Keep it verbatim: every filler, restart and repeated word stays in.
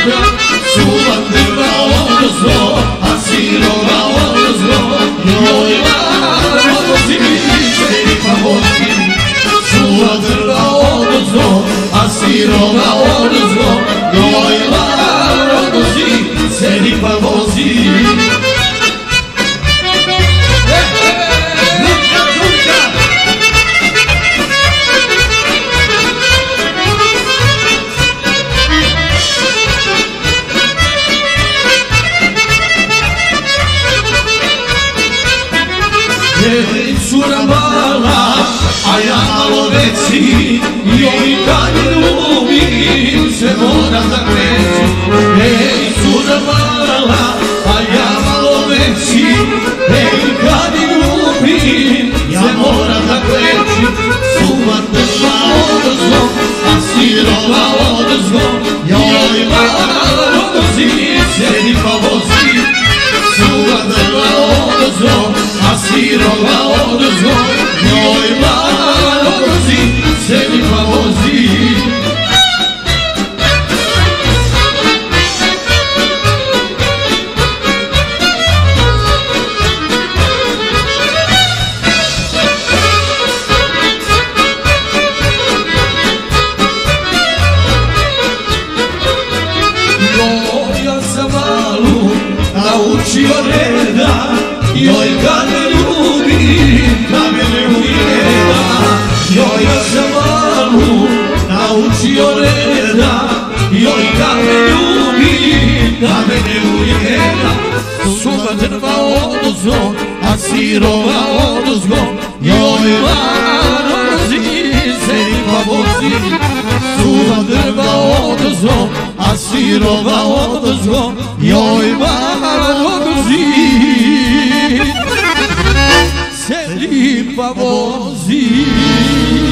suva drva odozgo, a sirova odozgo, joj lano vozi, serifa vozi. Suva drva odozgo, a sirova odozgo, joj lano vozi, serifa vozi. Ej, cura mala, a ja malo veći, joj kad je ljubim se mora zakreći. Ej, cura mala, a ja malo veći, ej, kad je ljubim se mora zakreći. Suva drva odozgo, a sirova odozgo, joj lano vozi, sedi pa vozi. Suva drva odozgo, a sirova odozgo, joj lano vozi, sedi pa vozi. Joj, ja sam malu naučio reda, joj kad me ljubim, da me ne ujeda. Joj, ja sam malu naučio reda, joj kad me ljubim, da me ne ujeda. Suva drva odozgo, a sirova odozgo, joj lano vozi, serifa vozi. Suva drva odozgo, a sirova odozgo, joj lano vozi, serifa vozi.